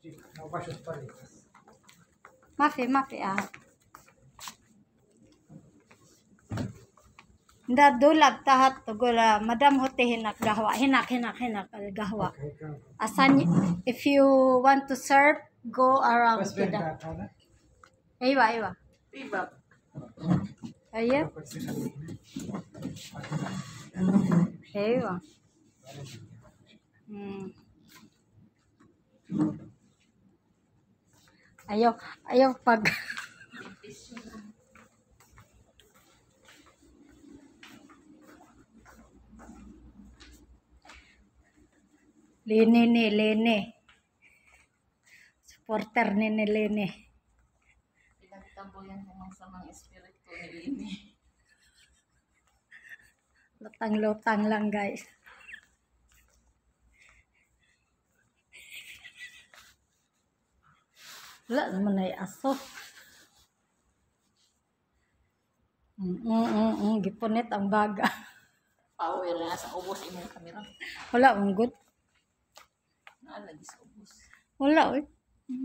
Mafi ah. Nda dulab tahat to gula madam hote hinak gahwa hinak al gahwa. Asan if you want to serve go around kita. Aywa. Ayo. Aywa. Ayaw pag Lene. Supporter ni Lene. Pinagtaboyan ko sa mga espiritu ni Lene. Lutang lang guys. Wala naman ay aso. Gipunit ang baga. Power na sa ubos imong kamera. Wala ang good. Naalagi sa ubos. Wala eh.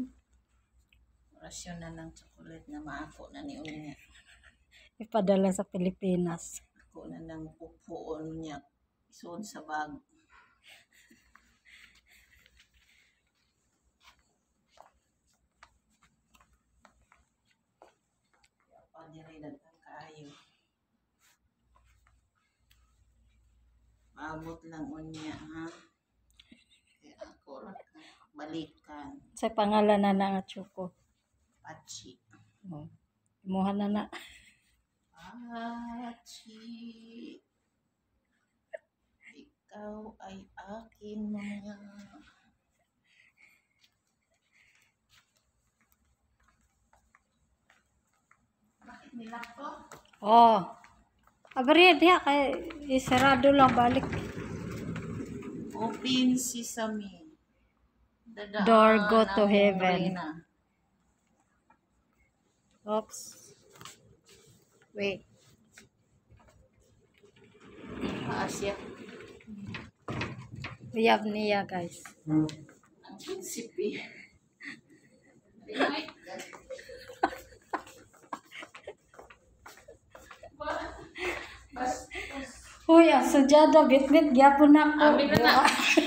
Rasyon na ng chocolate na maako na ni Unya. Ipadala sa Pilipinas. Ako na nang pupuon niya. Isuod sa bag. Padiray dagdag kaayo. Maabot lang unya ha. Kaya ako balikan. Sa pangalan na nga Chuko. Pachi. Imuha na. Pachi. Ikaw ay akin mga. Bakit nila to? Abri dia kay isarado lang balik. Open sesame. Door go to heaven. Oops. Wait. Asya. Uyab niya guys. Ang prinsipi. Uy, ang sudyado, bit-bit, gyapon ako. Amin na.